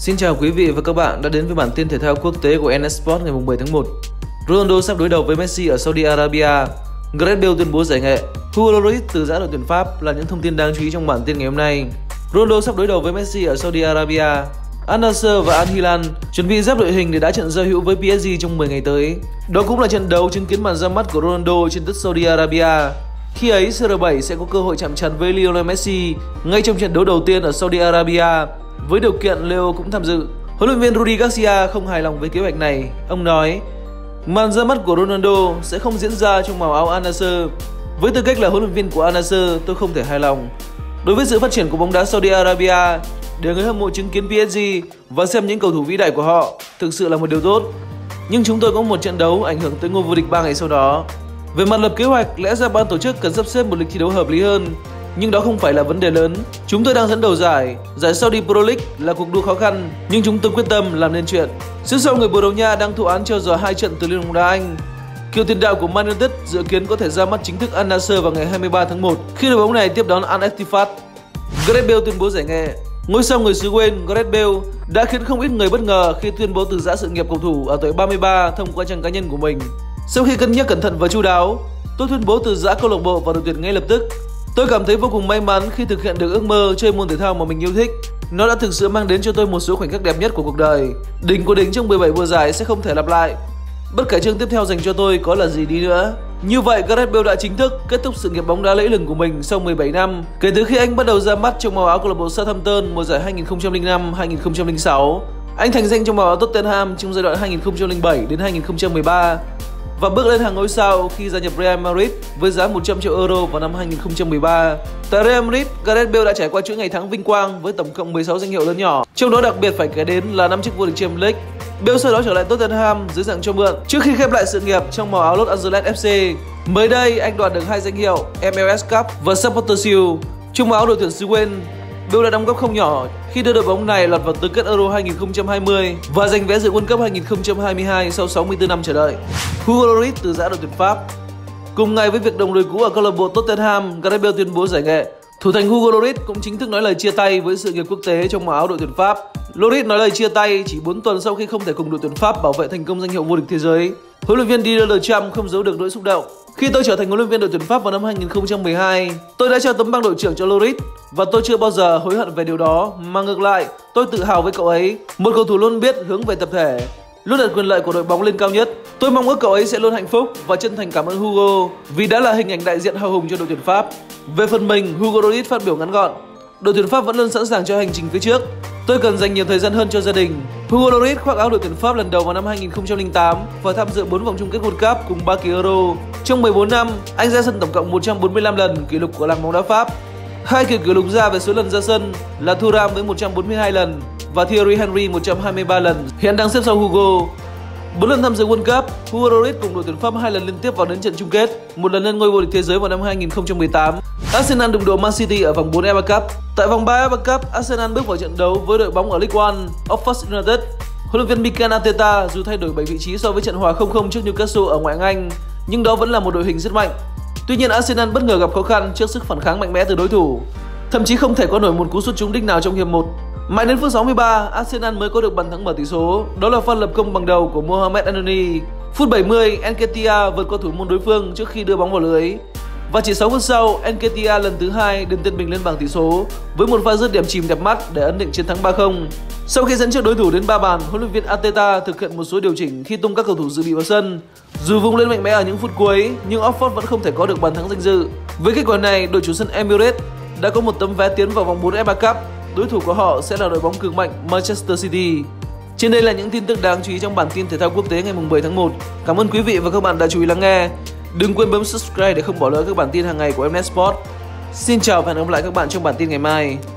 Xin chào quý vị và các bạn đã đến với bản tin thể thao quốc tế của NS Sport ngày 7 tháng 1. Ronaldo sắp đối đầu với Messi ở Saudi Arabia. Gareth Bale tuyên bố giải nghệ. Hugo Lloris từ giã đội tuyển Pháp là những thông tin đáng chú ý trong bản tin ngày hôm nay. Ronaldo sắp đối đầu với Messi ở Saudi Arabia. Al Nassr và Al Hilal chuẩn bị giáp đội hình để đá trận giao hữu với PSG trong 10 ngày tới. Đó cũng là trận đấu chứng kiến màn ra mắt của Ronaldo trên đất Saudi Arabia. Khi ấy, CR7 sẽ có cơ hội chạm trán với Lionel Messi ngay trong trận đấu đầu tiên ở Saudi Arabia, với điều kiện Leo cũng tham dự. Huấn luyện viên Rudi Garcia không hài lòng với kế hoạch này. Ông nói, màn ra mắt của Ronaldo sẽ không diễn ra trong màu áo Al Nassr. Với tư cách là huấn luyện viên của Al Nassr, tôi không thể hài lòng. Đối với sự phát triển của bóng đá Saudi Arabia, để người hâm mộ chứng kiến PSG và xem những cầu thủ vĩ đại của họ thực sự là một điều tốt. Nhưng chúng tôi có một trận đấu ảnh hưởng tới ngôi vô địch 3 ngày sau đó. Về mặt lập kế hoạch, lẽ ra ban tổ chức cần sắp xếp một lịch thi đấu hợp lý hơn, nhưng đó không phải là vấn đề lớn. Chúng tôi đang dẫn đầu giải Saudi Pro League là cuộc đua khó khăn, nhưng chúng tôi quyết tâm làm nên chuyện. Xứ sau người Bồ Đào Nha đang thụ án treo giò 2 trận từ Liên đoàn bóng đá Anh. Cựu tiền đạo của Man United dự kiến có thể ra mắt chính thức Al Nassr vào ngày 23 tháng 1 khi đội bóng này tiếp đón Al Ettifaq. Gareth Bale tuyên bố giải nghệ. Ngôi sao người xứ Wales Gareth Bale đã khiến không ít người bất ngờ khi tuyên bố từ giã sự nghiệp cầu thủ ở tuổi 33 thông qua trang cá nhân của mình. Sau khi cân nhắc cẩn thận và chu đáo, tôi tuyên bố từ giã câu lạc bộ và đội tuyển ngay lập tức. Tôi cảm thấy vô cùng may mắn khi thực hiện được ước mơ chơi môn thể thao mà mình yêu thích. Nó đã thực sự mang đến cho tôi một số khoảnh khắc đẹp nhất của cuộc đời. Đỉnh của đỉnh trong 17 mùa giải sẽ không thể lặp lại. Bất kể chương tiếp theo dành cho tôi có là gì đi nữa. Như vậy, Gareth Bale đã chính thức kết thúc sự nghiệp bóng đá lẫy lừng của mình sau 17 năm, kể từ khi anh bắt đầu ra mắt trong màu áo câu lạc bộ Southampton mùa giải 2005-2006. Anh thành danh trong màu áo Tottenham trong giai đoạn 2007 đến 2013 và bước lên hàng ngôi sao khi gia nhập Real Madrid với giá 100 triệu euro vào năm 2013. Tại Real Madrid, Gareth Bale đã trải qua chuỗi ngày tháng vinh quang với tổng cộng 16 danh hiệu lớn nhỏ, trong đó đặc biệt phải kể đến là 5 chức vô địch Champions League. Bale sau đó trở lại Tottenham dưới dạng cho mượn trước khi khép lại sự nghiệp trong màu áo Los Angeles FC. Mới đây, anh đoạt được 2 danh hiệu MLS Cup và Supporters Shield. Trong màu áo đội tuyển xứ Wales, Bale đã đóng góp không nhỏ khi đưa đội bóng này lọt vào tứ kết Euro 2020 và giành vé dự World Cup 2022 sau 64 năm chờ đợi. Hugo Lloris từ giã đội tuyển Pháp. Cùng ngày với việc đồng đội cũ ở câu lạc bộ Tottenham, Gareth Bale tuyên bố giải nghệ. Thủ thành Hugo Lloris cũng chính thức nói lời chia tay với sự nghiệp quốc tế trong màu áo đội tuyển Pháp. Lloris nói lời chia tay chỉ 4 tuần sau khi không thể cùng đội tuyển Pháp bảo vệ thành công danh hiệu vô địch thế giới. Huấn luyện viên Didier Deschamps không giấu được nỗi xúc động. Khi tôi trở thành huấn luyện viên đội tuyển Pháp vào năm 2012, tôi đã trao tấm bằng đội trưởng cho Lloris và tôi chưa bao giờ hối hận về điều đó, mà ngược lại, tôi tự hào với cậu ấy, một cầu thủ luôn biết hướng về tập thể, luôn đặt quyền lợi của đội bóng lên cao nhất. Tôi mong ước cậu ấy sẽ luôn hạnh phúc và chân thành cảm ơn Hugo vì đã là hình ảnh đại diện hào hùng cho đội tuyển Pháp. Về phần mình, Hugo Lloris phát biểu ngắn gọn: đội tuyển Pháp vẫn luôn sẵn sàng cho hành trình phía trước. Tôi cần dành nhiều thời gian hơn cho gia đình. Hugo Lloris khoác áo đội tuyển Pháp lần đầu vào năm 2008 và tham dự 4 vòng chung kết World Cup cùng 3 kỳ Euro. Trong 14 năm, anh ra sân tổng cộng 145 lần, kỷ lục của làng bóng đá Pháp. 2 kỷ lục gia về số lần ra sân là Thuram với 142 lần và Thierry Henry 123 lần, hiện đang xếp sau Hugo. 4 lần tham dự World Cup, Hugo Lloris cùng đội tuyển Pháp 2 lần liên tiếp vào đến trận chung kết, một lần lên ngôi vô địch thế giới vào năm 2018. Arsenal đụng độ Man City ở vòng 4 FA Cup. Tại vòng 3 FA Cup, Arsenal bước vào trận đấu với đội bóng ở League One, Oxford United. Huấn luyện viên Mikel Arteta dù thay đổi 7 vị trí so với trận hòa 0-0 trước Newcastle ở ngoại hạng Anh, nhưng đó vẫn là một đội hình rất mạnh. Tuy nhiên, Arsenal bất ngờ gặp khó khăn trước sức phản kháng mạnh mẽ từ đối thủ, thậm chí không thể có nổi một cú sút trúng đích nào trong hiệp 1. Mãi đến phút 63, Arsenal mới có được bàn thắng mở tỷ số. Đó là pha lập công bằng đầu của Mohamed Elneny. Phút 70, Nketiah vượt qua thủ môn đối phương trước khi đưa bóng vào lưới. Và chỉ 6 phút sau, Nketiah lần thứ 2 đứng tên mình lên bảng tỷ số với một pha dứt điểm chìm đẹp mắt để ấn định chiến thắng 3-0. Sau khi dẫn trước đối thủ đến 3 bàn, huấn luyện viên Arteta thực hiện một số điều chỉnh khi tung các cầu thủ dự bị vào sân. Dù vung lên mạnh mẽ ở những phút cuối, nhưng Oxford vẫn không thể có được bàn thắng danh dự. Với kết quả này, đội chủ sân Emirates đã có một tấm vé tiến vào vòng 4 FA Cup. Đối thủ của họ sẽ là đội bóng cường mạnh Manchester City. Trên đây là những tin tức đáng chú ý trong bản tin thể thao quốc tế ngày 7 tháng 1. Cảm ơn quý vị và các bạn đã chú ý lắng nghe. Đừng quên bấm subscribe để không bỏ lỡ các bản tin hàng ngày của NS Sport. Xin chào và hẹn gặp lại các bạn trong bản tin ngày mai.